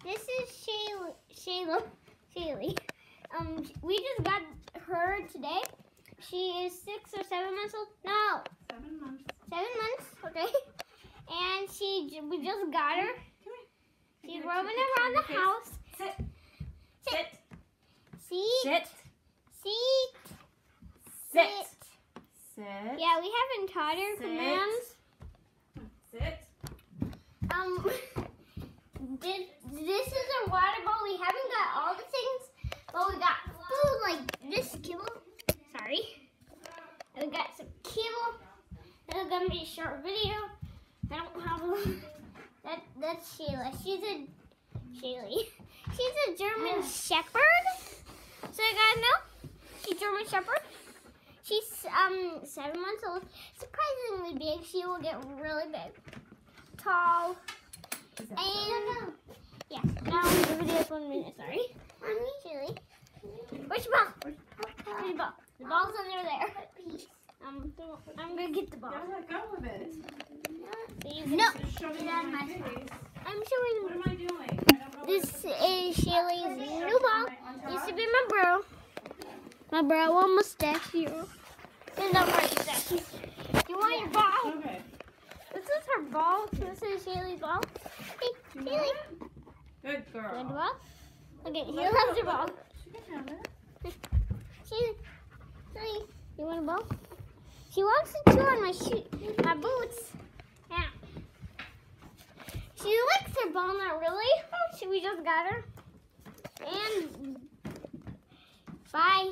This is Shaeleigh. We just got her today. She is 6 or 7 months old. No. 7 months. 7 months. Okay. And we just got her. She's roaming around the house. Sit. Sit. Sit. Seat. Sit. Sit. Yeah, we haven't taught her commands. Sit. This is a water bowl. We haven't got all the things, but we got food like this kibble. Sorry. And we got some kibble. This is gonna be a short video. I don't have a that's Shaeleigh. Shaeleigh. She's a German Shepherd. So you guys know, she's German Shepherd. She's 7 months old. Surprisingly big. She will get really big, tall, and yeah. Now the video's 1 minute. Sorry, Mommy, Shaeleigh. Where's the ball? Where's the ball? The ball's under there. I'm gonna get the ball. Let go of it. No. Show me my face. I'm showing. What am I doing? This is Shaeleigh's new ball. Used to be my bro. My bro almost stacked here. There's no more stacking. You want your ball? Okay. This is her ball. This is Shaeleigh's ball. Hey, Shaeleigh. Good girl. Good ball. Okay, he loves your ball. She can have it. Shaeleighh, you want a ball? She wants to chew on my boots. Yeah. She likes her ball, not really. We just got her. And bye.